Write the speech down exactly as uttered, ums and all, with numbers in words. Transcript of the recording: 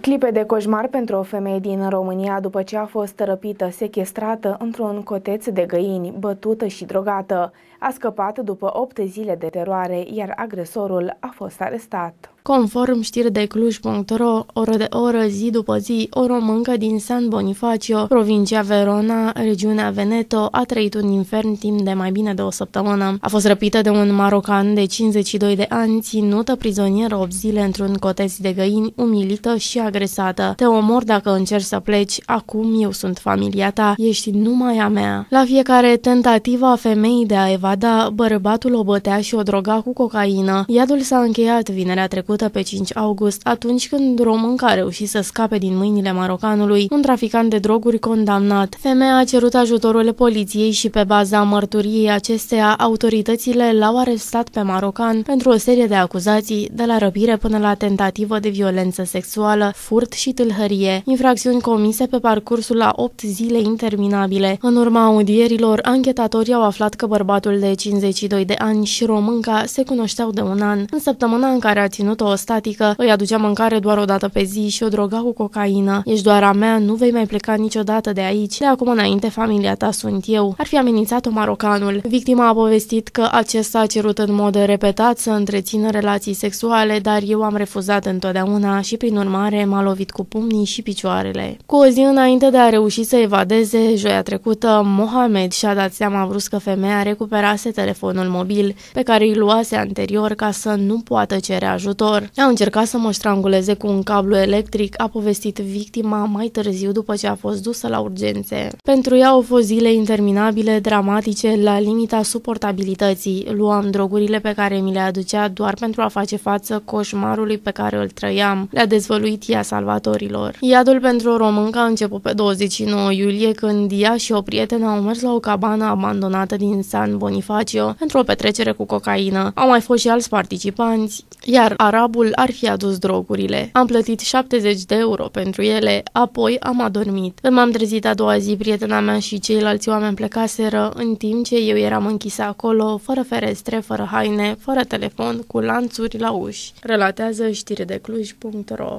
Clipe de coșmar pentru o femeie din România după ce a fost răpită, sechestrată într-un coteț de găini, bătută și drogată. A scăpat după opt zile de teroare, iar agresorul a fost arestat. Conform știri de Cluj punct ro, oră de oră, zi după zi, o româncă din San Bonifacio, provincia Verona, regiunea Veneto, a trăit un infern timp de mai bine de o săptămână. A fost răpită de un marocan de cincizeci și doi de ani, ținută prizonieră opt zile într-un coteț de găini, umilită și agresată. Te omor dacă încerci să pleci, acum eu sunt familia ta, ești numai a mea. La fiecare tentativă a femeii de a evada, bărbatul o bătea și o droga cu cocaină. Iadul s-a încheiat vinerea trecută pe cinci august, atunci când românca a reușit să scape din mâinile marocanului, un traficant de droguri condamnat. Femeia a cerut ajutorul poliției și pe baza mărturiei acesteia, autoritățile l-au arestat pe marocan pentru o serie de acuzații, de la răpire până la tentativă de violență sexuală, furt și tâlhărie, infracțiuni comise pe parcursul a opt zile interminabile. În urma audierilor, anchetatorii au aflat că bărbatul de cincizeci și doi de ani și românca se cunoșteau de un an. În săptămâna în care a ținut o statică, îi aducea mâncare doar o dată pe zi și o droga cu cocaină. Ești doar a mea, nu vei mai pleca niciodată de aici. De acum înainte, familia ta sunt eu. Ar fi amenințat-o marocanul. Victima a povestit că acesta a cerut în mod repetat să întrețină relații sexuale, dar eu am refuzat întotdeauna și prin urmare m-a lovit cu pumnii și picioarele. Cu o zi înainte de a reuși să evadeze, joia trecută, Mohamed și-a dat seama brusc că femeia recuperase telefonul mobil pe care îl luase anterior ca să nu poată cere ajutor. A încercat să mă stranguleze cu un cablu electric, a povestit victima mai târziu după ce a fost dusă la urgențe. Pentru ea au fost zile interminabile, dramatice, la limita suportabilității. Luam drogurile pe care mi le aducea doar pentru a face față coșmarului pe care îl trăiam, le-a dezvăluit ea salvatorilor. Iadul pentru o româncă a început pe douăzeci și nouă iulie, când ea și o prietenă au mers la o cabană abandonată din San Bonifacio pentru o petrecere cu cocaină. Au mai fost și alți participanți, iar arabul ar fi adus drogurile. Am plătit șaptezeci de euro pentru ele, apoi am adormit. Când m-am trezit a doua zi, prietena mea și ceilalți oameni plecaseră, în timp ce eu eram închisă acolo, fără ferestre, fără haine, fără telefon, cu lanțuri la uși. Relatează știri de Cluj punct ro.